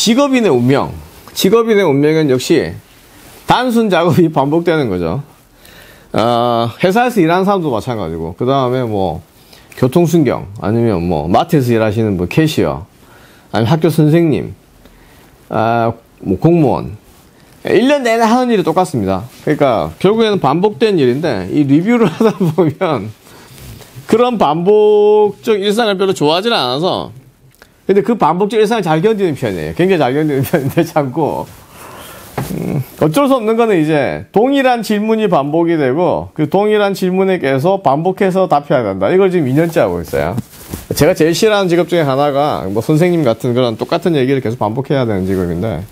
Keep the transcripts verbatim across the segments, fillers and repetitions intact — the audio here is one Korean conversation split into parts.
직업인의 운명. 직업인의 운명은 역시 단순 작업이 반복되는 거죠. 어, 회사에서 일하는 사람도 마찬가지고, 그 다음에 뭐, 교통순경, 아니면 뭐, 마트에서 일하시는 뭐, 캐시어, 아니면 학교 선생님, 아, 뭐, 공무원. 일 년 내내 하는 일이 똑같습니다. 그러니까, 결국에는 반복된 일인데, 이 리뷰를 하다 보면, 그런 반복적 일상을 별로 좋아하지 않아서, 근데 그 반복적 일상을 잘 견디는 편이에요. 굉장히 잘 견디는 편인데, 참고, 음, 어쩔 수 없는 거는 이제 동일한 질문이 반복이 되고 그 동일한 질문에 계속 반복해서 답해야 된다. 이걸 지금 이 년째 하고 있어요. 제가 제일 싫어하는 직업 중에 하나가 뭐 선생님 같은 그런 똑같은 얘기를 계속 반복해야 되는 직업인데,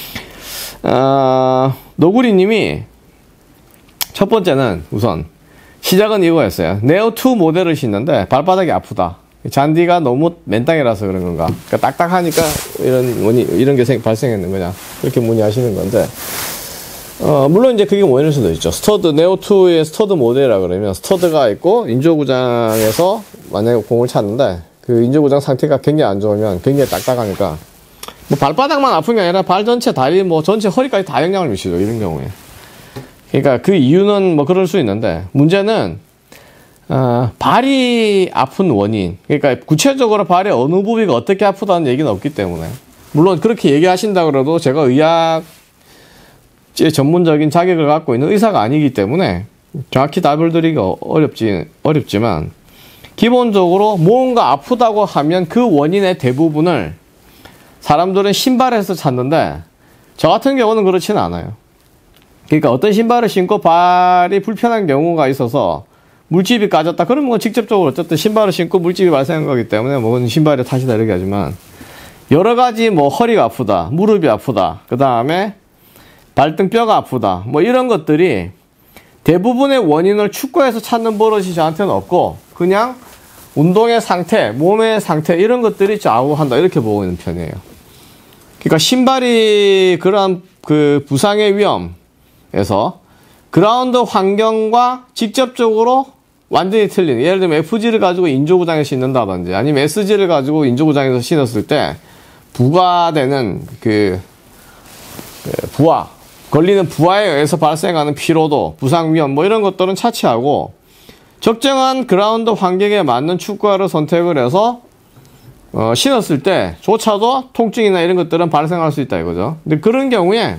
어, 노구리님이 첫 번째는 우선 시작은 이거였어요. 네오투 모델을 신는데 발바닥이 아프다. 잔디가 너무 맨땅이라서 그런 건가. 그러니까 딱딱하니까 이런 원인, 이런 게 생, 발생했는 거냐. 그렇게 문의하시는 건데, 어, 물론 이제 그게 원인일 수도 있죠. 스터드, 네오투의 스터드 모델이라 그러면 스터드가 있고 인조구장에서 만약에 공을 찼는데 그 인조구장 상태가 굉장히 안 좋으면 굉장히 딱딱하니까 뭐 발바닥만 아픈 게 아니라 발 전체, 다리, 뭐 전체 허리까지 다 영향을 미치죠. 이런 경우에. 그러니까 그 이유는 뭐 그럴 수 있는데 문제는 어, 발이 아픈 원인, 그러니까 구체적으로 발의 어느 부위가 어떻게 아프다는 얘기는 없기 때문에, 물론 그렇게 얘기하신다 그래도 제가 의학 전문적인 자격을 갖고 있는 의사가 아니기 때문에 정확히 답을 드리기가 어렵지, 어렵지만 기본적으로 뭔가 아프다고 하면 그 원인의 대부분을 사람들은 신발에서 찾는데 저 같은 경우는 그렇지는 않아요. 그러니까 어떤 신발을 신고 발이 불편한 경우가 있어서 물집이 까졌다. 그러면 뭐 직접적으로 어쨌든 신발을 신고 물집이 발생한 거기 때문에 뭐 신발의 탓이다 이렇게 하지만, 여러 가지 뭐 허리가 아프다, 무릎이 아프다, 그 다음에 발등뼈가 아프다, 뭐 이런 것들이 대부분의 원인을 축구에서 찾는 버릇이 저한테는 없고 그냥 운동의 상태, 몸의 상태 이런 것들이 좌우한다 이렇게 보고 있는 편이에요. 그러니까 신발이 그러한 그 부상의 위험에서 그라운드 환경과 직접적으로 완전히 틀린, 예를 들면 에프지를 가지고 인조구장에 신는다든지 아니면 에스지를 가지고 인조구장에서 신었을 때 부과되는 그, 그 부하, 걸리는 부하에 의해서 발생하는 피로도, 부상 위험 뭐 이런 것들은 차치하고 적정한 그라운드 환경에 맞는 축구화를 선택을 해서 어, 신었을 때 조차도 통증이나 이런 것들은 발생할 수 있다 이거죠. 근데 그런 경우에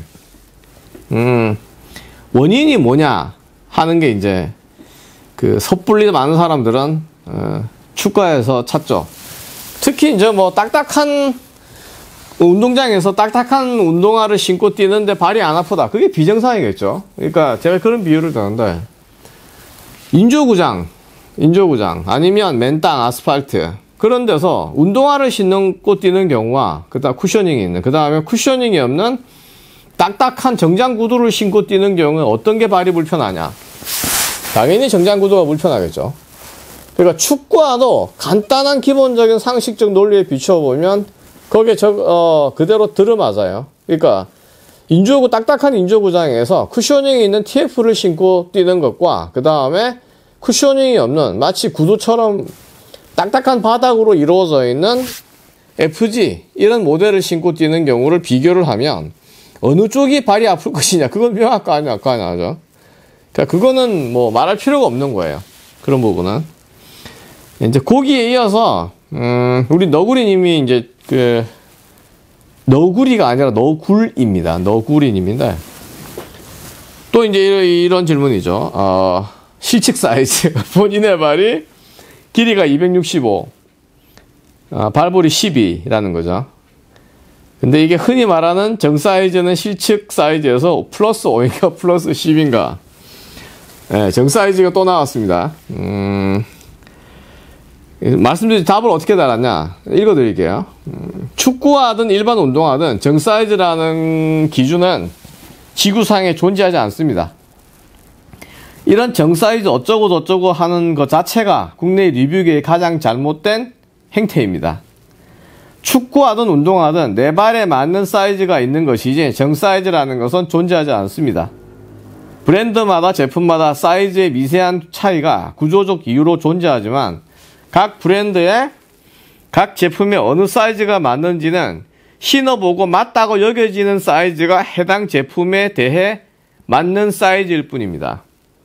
음, 원인이 뭐냐 하는 게 이제 그 섣불리 많은 사람들은 어, 축구에서 찾죠. 특히 이제 뭐 딱딱한 운동장에서 딱딱한 운동화를 신고 뛰는데 발이 안 아프다. 그게 비정상이겠죠. 그러니까 제가 그런 비유를 드는데, 인조구장, 인조구장 아니면 맨땅 아스팔트 그런 데서 운동화를 신고 뛰는 경우와 그다음 쿠셔닝이 있는, 그 다음에 쿠셔닝이 없는 딱딱한 정장 구두를 신고 뛰는 경우에 어떤 게 발이 불편하냐? 당연히 정장 구두가 불편하겠죠. 그러니까 축구화도 간단한 기본적인 상식적 논리에 비춰보면 거기에 저, 어, 그대로 들어맞아요. 그러니까 인조구, 딱딱한 인조구장에서 쿠셔닝이 있는 티에프를 신고 뛰는 것과 그 다음에 쿠셔닝이 없는 마치 구두처럼 딱딱한 바닥으로 이루어져 있는 에프지 이런 모델을 신고 뛰는 경우를 비교를 하면 어느 쪽이 발이 아플 것이냐, 그건 명확할 거 아니야, 거 아니야. 그러니까 그거는 뭐 말할 필요가 없는 거예요. 그런 부분은. 이제 거기에 이어서, 음, 우리 너구리님이 이제 그, 너구리가 아니라 너굴입니다. 너구리님인데, 또 이제 이런, 이런 질문이죠. 어, 실측 사이즈. 본인의 발이 길이가 이백육십오, 아, 발볼이 십이라는 거죠. 근데 이게 흔히 말하는 정 사이즈는 실측 사이즈에서 플러스 오인가 플러스 십인가. 네, 정 사이즈가 또 나왔습니다. 음, 말씀드린 답을 어떻게 달았냐? 읽어드릴게요. 음, 축구하든 일반 운동하든 정 사이즈라는 기준은 지구상에 존재하지 않습니다. 이런 정 사이즈 어쩌고 저쩌고 하는 것 자체가 국내 리뷰계의 가장 잘못된 행태입니다. 축구하든 운동하든 내 발에 맞는 사이즈가 있는 것이지 정 사이즈라는 것은 존재하지 않습니다. 브랜드마다 제품마다 사이즈의 미세한 차이가 구조적 이유로 존재하지만 각 브랜드의 각 제품에 어느 사이즈가 맞는지는 신어보고 맞다고 여겨지는 사이즈가 해당 제품에 대해 맞는 사이즈일 뿐입니다.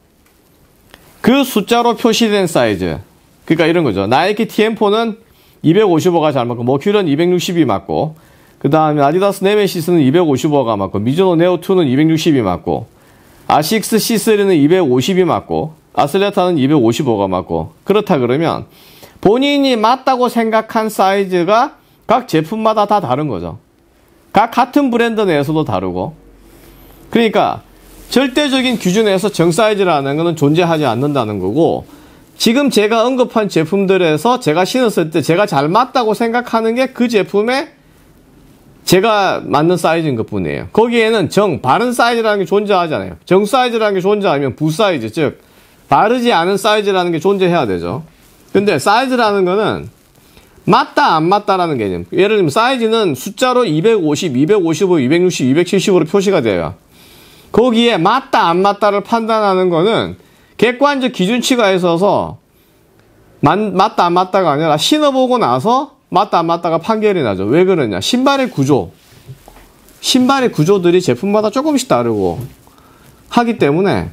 그 숫자로 표시된 사이즈. 그러니까 이런 거죠. 나이키 티엠포는 이백오십오가 잘 맞고, 머큐리는 이백육십이 맞고, 그 다음에 아디다스 네메시스는 이백오십오가 맞고, 미즈노 네오이는 이백육십이 맞고, 아식스 씨쓰리는 이백오십이 맞고, 아슬레타는 이백오십오가 맞고, 그렇다 그러면 본인이 맞다고 생각한 사이즈가 각 제품마다 다 다른 거죠. 각 같은 브랜드 내에서도 다르고. 그러니까 절대적인 기준에서 정사이즈라는 것은 존재하지 않는다는 거고, 지금 제가 언급한 제품들에서 제가 신었을 때 제가 잘 맞다고 생각하는 게 그 제품에 제가 맞는 사이즈인 것 뿐이에요. 거기에는 정, 바른 사이즈라는 게 존재하잖아요. 정 사이즈라는 게 존재하면 부 사이즈, 즉 바르지 않은 사이즈라는 게 존재해야 되죠. 근데 사이즈라는 거는 맞다 안 맞다라는 개념. 예를 들면 사이즈는 숫자로 이백오십, 이백오십오, 이백육십, 이백칠십으로 표시가 돼요. 거기에 맞다 안 맞다를 판단하는 거는 객관적 기준치가 있어서 맞, 맞다 안 맞다가 아니라 신어보고 나서 맞다 안 맞다가 판결이 나죠. 왜 그러냐? 신발의 구조, 신발의 구조들이 제품마다 조금씩 다르고 하기 때문에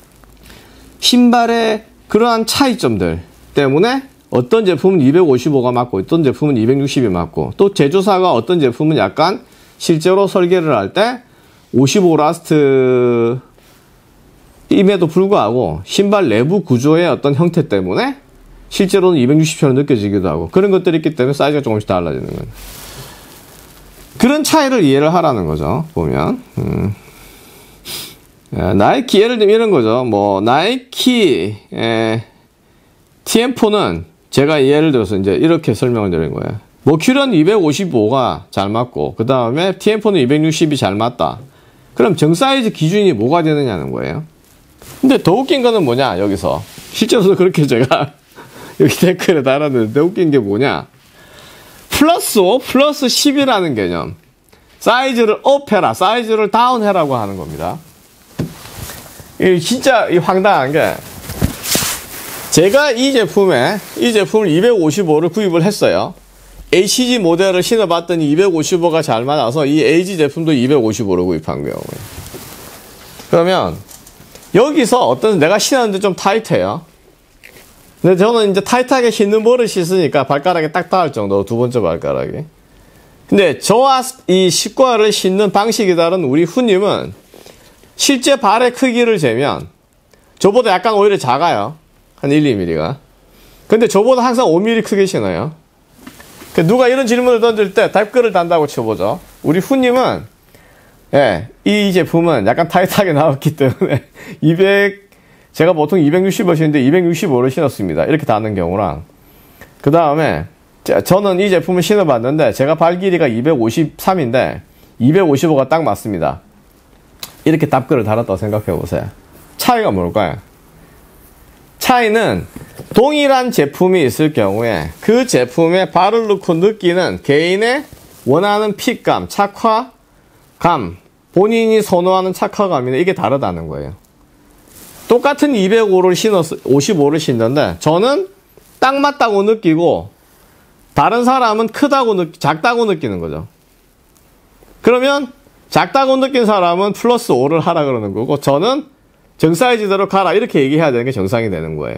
신발의 그러한 차이점들 때문에 어떤 제품은 이백오십오가 맞고 어떤 제품은 이백육십이 맞고, 또 제조사가 어떤 제품은 약간 실제로 설계를 할 때 오십오 라스트 임에도 불구하고 신발 내부 구조의 어떤 형태 때문에 실제로는 이백육십처럼 느껴지기도 하고, 그런 것들이 있기 때문에 사이즈가 조금씩 달라지는 거예요. 그런 차이를 이해를 하라는 거죠. 보면 음. 나이키, 예를 들면 이런 거죠. 뭐 나이키 에, 티엠포는 제가 예를 들어서 이제 이렇게 설명을 드린 거예요. 머큐리는 이백오십오가 잘 맞고 그 다음에 티엠포는 이백육십이 잘 맞다. 그럼 정사이즈 기준이 뭐가 되느냐는 거예요. 근데 더 웃긴 거는 뭐냐, 여기서 실제로도 그렇게 제가 여기 댓글에 달았는데 웃긴 게 뭐냐, 플러스 오 플러스 십이라는 개념. 사이즈를 업해라, 사이즈를 다운해라고 하는 겁니다. 이 진짜 이 황당한 게, 제가 이 제품에 이 제품을 이백오십오를 구입을 했어요. 에이씨지 모델을 신어봤더니 이백오십오가 잘 맞아서 이 에이지 제품도 이백오십오로 구입한 거예요. 그러면 여기서 어떤, 내가 신었는데 좀 타이트해요. 근데 저는 이제 타이트하게 신는 버릇이 있으니까 발가락에 딱 닿을 정도로, 두 번째 발가락이. 근데 저와 이 식과를 신는 방식이 다른 우리 후님은 실제 발의 크기를 재면 저보다 약간 오히려 작아요. 한 일, 이 밀리미터가. 근데 저보다 항상 오 밀리미터 크게 신어요. 누가 이런 질문을 던질 때 댓글을 단다고 쳐보죠. 우리 후님은, 예, 이 제품은 약간 타이트하게 나왔기 때문에 이백, 제가 보통 이백육십을 신는데 이백육십오를 신었습니다. 이렇게 닿는 경우랑, 그 다음에 저는 이 제품을 신어봤는데 제가 발 길이가 이백오십삼인데 이백오십오가 딱 맞습니다. 이렇게 답글을 달았다고 생각해보세요. 차이가 뭘까요? 차이는 동일한 제품이 있을 경우에 그 제품에 발을 넣고 느끼는 개인의 원하는 핏감, 착화감, 본인이 선호하는 착화감이나 이게 다르다는 거예요. 똑같은 이백오를 신었, 오십오를 신는데 저는 딱 맞다고 느끼고 다른 사람은 크다고 느, 작다고 느끼는 거죠. 그러면 작다고 느낀 사람은 플러스 오를 하라 그러는 거고, 저는 정사이즈대로 가라 이렇게 얘기해야 되는 게 정상이 되는 거예요.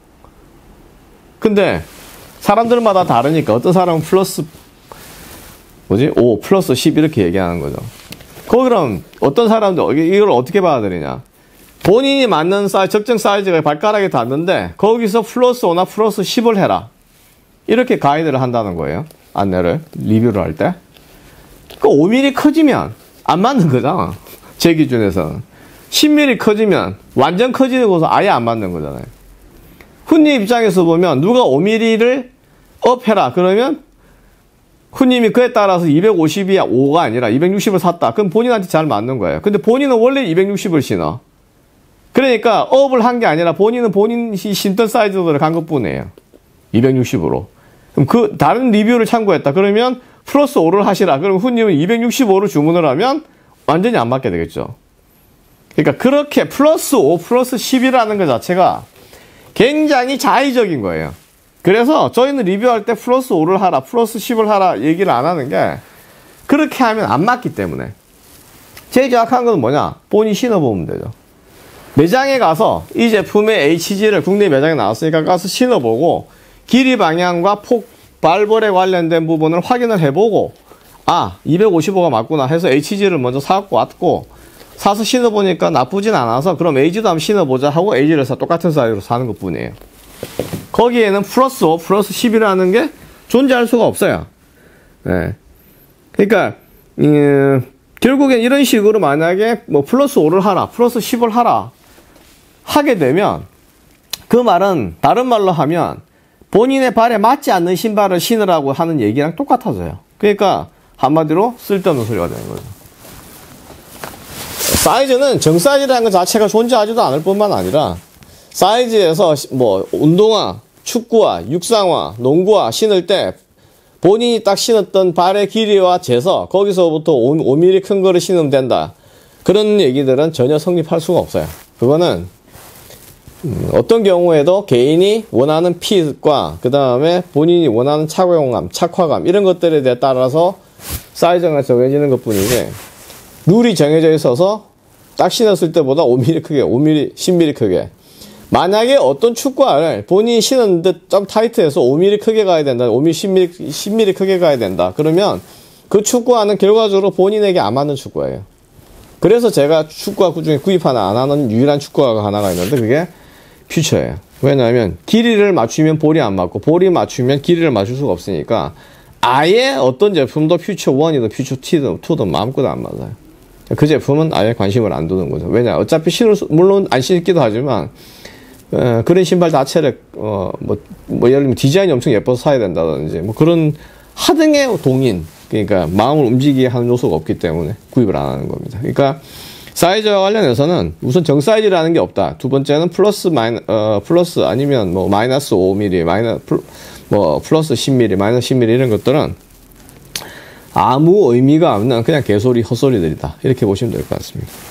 근데 사람들마다 다르니까 어떤 사람은 플러스 뭐지? 오 플러스 십 이렇게 얘기하는 거죠. 그 그럼 어떤 사람들 이걸 어떻게 받아들이냐? 본인이 맞는 사이즈, 적정 사이즈가 발가락에 닿는데 거기서 플러스 오나 플러스 십을 해라, 이렇게 가이드를 한다는 거예요. 안내를, 리뷰를 할 때. 그 오 밀리미터 커지면 안 맞는 거잖아, 제 기준에서는. 십 밀리미터 커지면 완전 커지는 곳은 아예 안 맞는 거잖아요. 훈님 입장에서 보면 누가 오 밀리미터를 업해라 그러면 훈님이 그에 따라서 이백오십이 오가 아니라 이백육십을 샀다. 그럼 본인한테 잘 맞는 거예요. 근데 본인은 원래 이백육십을 신어. 그러니까 업을 한 게 아니라 본인은 본인이 신던 사이즈대로 간 것뿐이에요. 이백육십으로. 그럼 그 다른 리뷰를 참고했다. 그러면 플러스 오를 하시라. 그럼 훈님은 이백육십오를 주문을 하면 완전히 안 맞게 되겠죠. 그러니까 그렇게 플러스 오 플러스 십이라는 것 자체가 굉장히 자의적인 거예요. 그래서 저희는 리뷰할 때 플러스 오를 하라, 플러스 십을 하라 얘기를 안 하는 게, 그렇게 하면 안 맞기 때문에 제일 정확한 건 뭐냐? 본인이 신어보면 되죠. 매장에 가서 이 제품의 에이치지를 국내 매장에 나왔으니까 가서 신어보고 길이 방향과 폭 발볼에 관련된 부분을 확인을 해보고 아 이백오십오가 맞구나 해서 에이치지를 먼저 사갖고 왔고 사서 신어보니까 나쁘진 않아서 그럼 에이지도 한번 신어보자 하고 에이지를 사 똑같은 사이즈로 사는 것 뿐이에요. 거기에는 플러스 오, 플러스 십이라는 게 존재할 수가 없어요. 네. 그러니까 음, 결국엔 이런 식으로 만약에 뭐 플러스 오를 하라, 플러스 십을 하라 하게 되면 그 말은 다른 말로 하면 본인의 발에 맞지 않는 신발을 신으라고 하는 얘기랑 똑같아져요. 그러니까 한마디로 쓸데없는 소리가 되는 거죠. 사이즈는 정사이즈라는 것 자체가 존재하지도 않을 뿐만 아니라 사이즈에서 뭐 운동화, 축구화, 육상화, 농구화 신을 때 본인이 딱 신었던 발의 길이와 재서 거기서부터 오 밀리미터 큰 거를 신으면 된다. 그런 얘기들은 전혀 성립할 수가 없어요. 그거는 음, 어떤 경우에도 개인이 원하는 핏과 그 다음에 본인이 원하는 착용감, 착화감 이런 것들에 따라서 사이즈가 정해지는 것 뿐이지 룰이 정해져 있어서 딱 신었을 때보다 오 밀리미터 크게, 오 밀리미터, 십 밀리미터 크게 만약에 어떤 축구화를 본인이 신었는데 좀 타이트해서 오 밀리미터 크게 가야 된다, 오 밀리미터, 십 밀리미터, 십 밀리미터 크게 가야 된다 그러면 그 축구화는 결과적으로 본인에게 안 맞는 축구화예요. 그래서 제가 축구화 중에 구입 하나 안 하는 유일한 축구화가 하나가 있는데 그게 퓨처예요. 왜냐하면 길이를 맞추면 볼이 안 맞고 볼이 맞추면 길이를 맞출 수가 없으니까 아예 어떤 제품도 퓨처 일이든 퓨처 이든 마음껏 안 맞아요. 그 제품은 아예 관심을 안 두는 거죠. 왜냐 어차피 신을 수, 물론 안 신기도 하지만 어, 그런 신발 자체를 어, 뭐, 뭐 예를 들면 디자인이 엄청 예뻐서 사야 된다든지 뭐 그런 하등의 동인 그러니까 마음을 움직이게 하는 요소가 없기 때문에 구입을 안 하는 겁니다. 그러니까 사이즈와 관련해서는 우선 정사이즈라는 게 없다. 두 번째는 플러스 마이너, 어, 플러스 아니면 뭐 마이너스 오 밀리미터, 마이너, 플, 뭐 플러스 십 밀리미터, 마이너스 십 밀리미터 이런 것들은 아무 의미가 없는 그냥 개소리, 헛소리들이다. 이렇게 보시면 될 것 같습니다.